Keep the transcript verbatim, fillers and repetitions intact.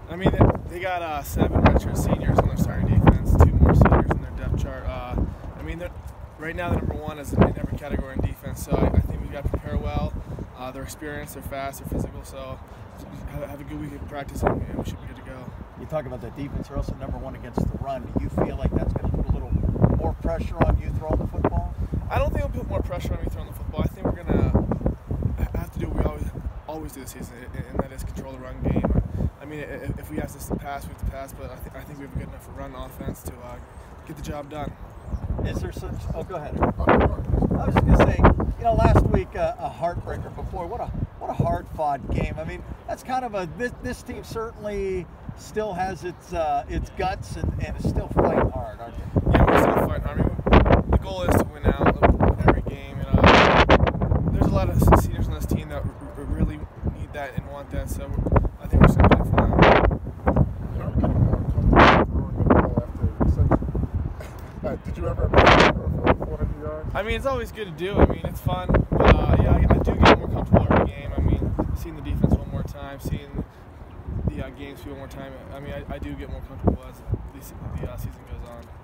I mean, they, they got uh, seven redshirt seniors on their starting defense, two more seniors in their depth chart. Uh, I mean, right now they're number one is in every category in defense, so I, I think we've got to prepare well. Uh, they're experienced, they're fast, they're physical, so have, have a good week of practice and we should be good to go. You talk about the defense, they're also number one against the run. Do you feel like that's going to put a little more pressure on you throwing the football? I don't think it'll put more pressure on me throwing the football. I think we're going to have to do what we always always do this season, and that is control the run game. I mean, if we have to pass, we have to pass, but I, th I think we have a good enough run offense to uh, get the job done. Is there such? Oh, go ahead. I was just going to say, you know, last week uh, a heartbreaker, but boy, what a what a hard-fought game. I mean, that's kind of a this, this team certainly still has its uh, its guts and, and is still fighting hard, aren't they? Yeah, we're still fighting hard. I mean, the goal is to win out every game. And, uh, there's a lot of seniors on this team that really need that and want that, so I think we're just going to play for now. Uh, did you ever for four hundred yards? I mean, it's always good to do. I mean, it's fun. But, uh, yeah, I, I do get more comfortable every game. I mean, seeing the defense one more time, seeing the uh, games one more time. I mean, I, I do get more comfortable as the, the uh, season goes on.